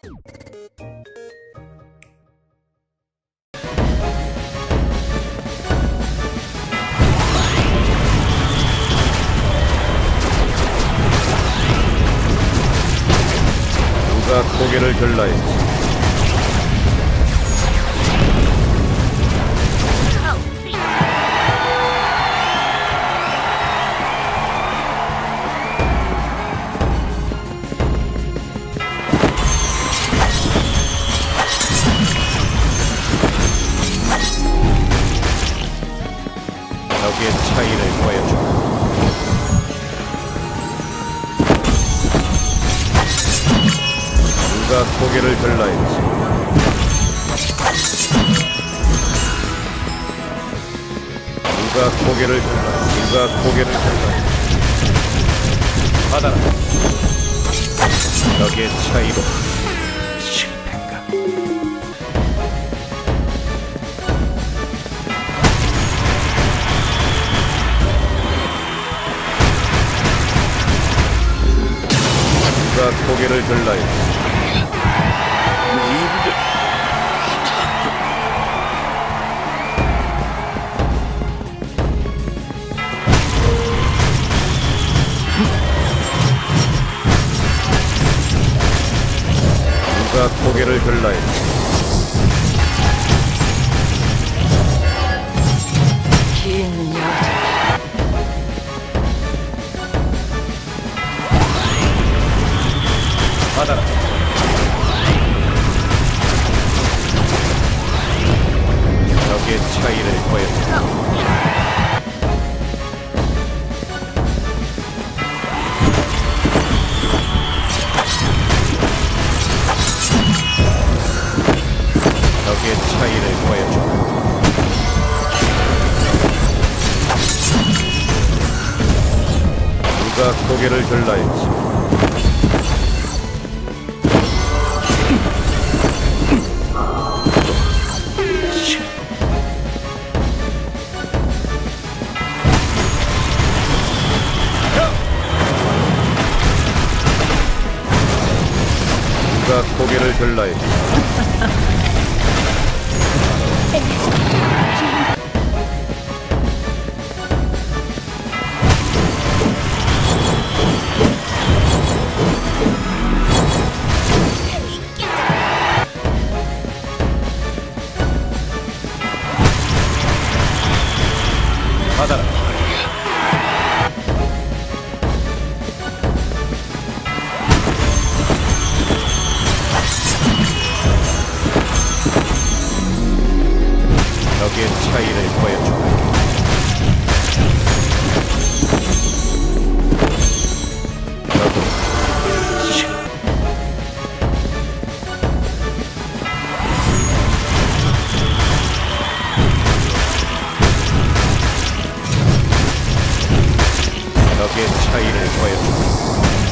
누가 고개를 들라 했지? 적의 차이를 보여주마. 누가 고개를 들라 했지? 누가 고개를 들라? 누가 고개를 들라 했지? 받아라. 적의 차이로 실패인가? 누가 고개를 들라 했지? 누가 고개를 들라 했지? 긴 여정. 받아라. 적의 차이를 보여주마. 적의 차이를 보여주마. 누가 고개를 들라 했지? 누가 고개를 들라 했지? 받아라. 적의 차이를 보여주마. 적의 차이를 보여주마.